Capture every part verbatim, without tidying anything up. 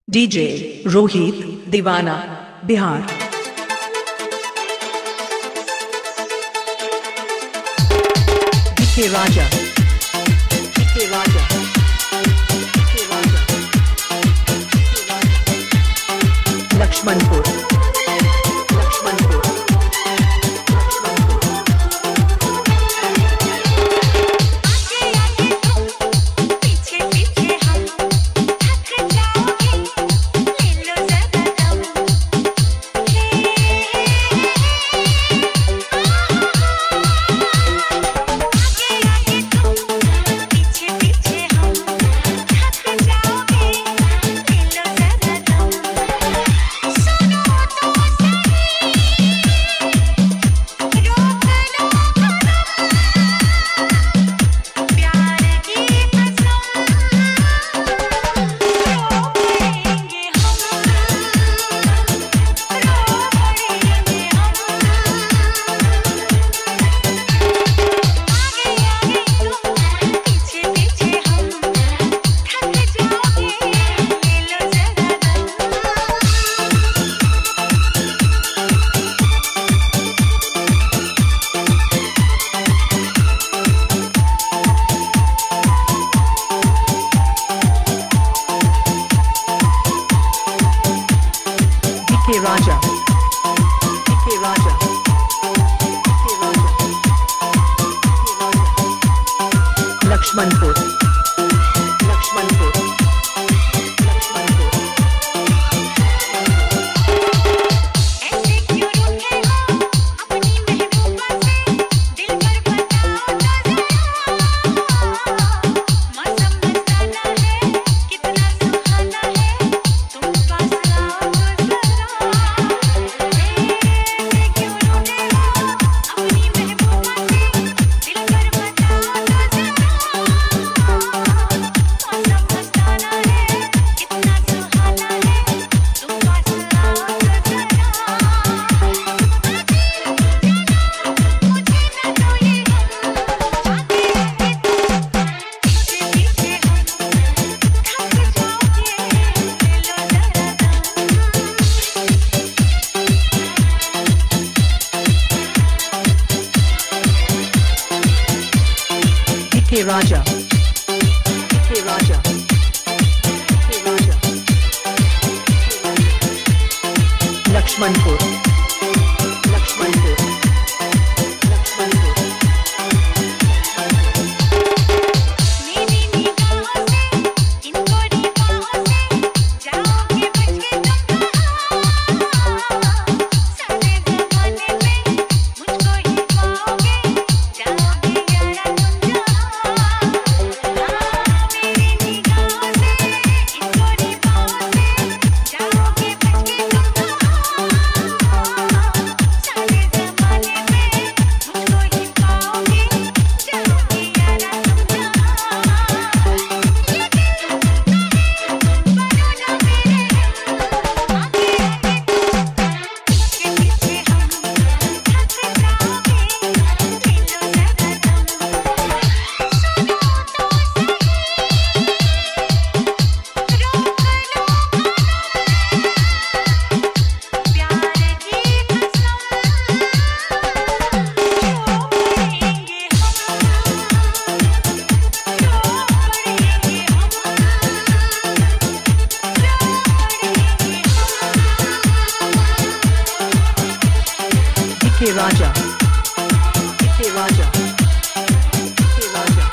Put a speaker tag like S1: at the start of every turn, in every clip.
S1: DJ Rohit Deewana Bihar. DK Raja DK Raja DK Raja Laxmanpur Laxmanpur DK Raja DK Raja DK Raja Laxmanpur Laxmanpur DK Raja DK Raja DK Raja Laxmanpur Laxmanpur Laxmanpur
S2: मेरी निगाहों से इनको निगाहों से जाओगे बच के तुम सारे जमाने में मुझको ही पाओगे जाओगे यारा तुम मेरी निगाहों से इनको निगाहों से जाओगे बच के तुम सारे जमाने में मुझको ही पाओगे जाओगे यारा तुम
S1: DK Raja DK Raja DK Raja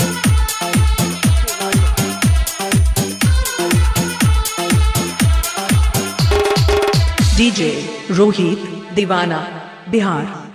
S1: DJ Rohit Deewana Bihar.